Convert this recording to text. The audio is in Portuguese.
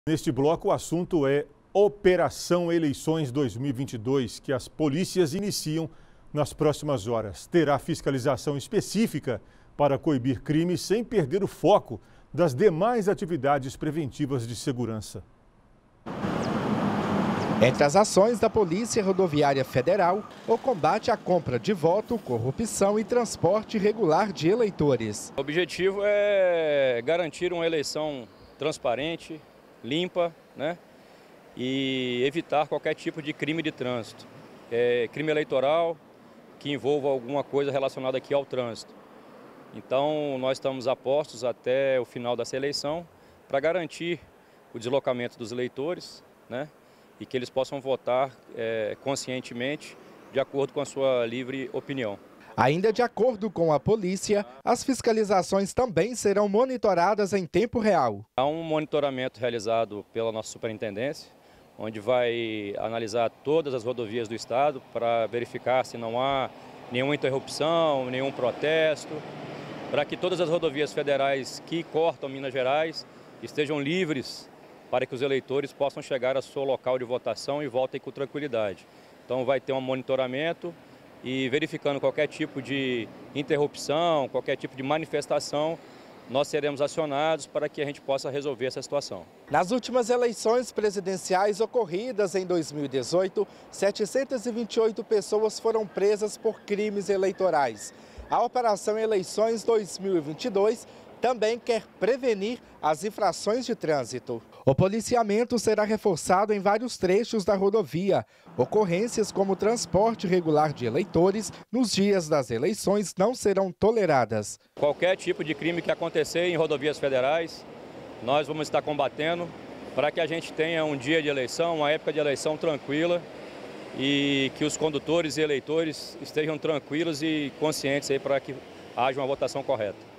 Neste bloco, o assunto é Operação Eleições 2022, que as polícias iniciam nas próximas horas. Terá fiscalização específica para coibir crimes sem perder o foco das demais atividades preventivas de segurança. Entre as ações da Polícia Rodoviária Federal, o combate à compra de voto, corrupção e transporte irregular de eleitores. O objetivo é garantir uma eleição transparente, limpa, né? E evitar qualquer tipo de crime de trânsito. Crime eleitoral que envolva alguma coisa relacionada aqui ao trânsito. Então, nós estamos a postos até o final dessa eleição para garantir o deslocamento dos eleitores, né? E que eles possam votar conscientemente, de acordo com a sua livre opinião. Ainda de acordo com a polícia, as fiscalizações também serão monitoradas em tempo real. Há um monitoramento realizado pela nossa superintendência, onde vai analisar todas as rodovias do estado para verificar se não há nenhuma interrupção, nenhum protesto, para que todas as rodovias federais que cortam Minas Gerais estejam livres para que os eleitores possam chegar ao seu local de votação e votem com tranquilidade. Então vai ter um monitoramento e verificando qualquer tipo de interrupção, qualquer tipo de manifestação, nós seremos acionados para que a gente possa resolver essa situação. Nas últimas eleições presidenciais ocorridas em 2018, 728 pessoas foram presas por crimes eleitorais. A Operação Eleições 2022 também quer prevenir as infrações de trânsito. O policiamento será reforçado em vários trechos da rodovia. Ocorrências como transporte irregular de eleitores nos dias das eleições não serão toleradas. Qualquer tipo de crime que acontecer em rodovias federais, nós vamos estar combatendo para que a gente tenha um dia de eleição, uma época de eleição tranquila e que os condutores e eleitores estejam tranquilos e conscientes aí para que haja uma votação correta.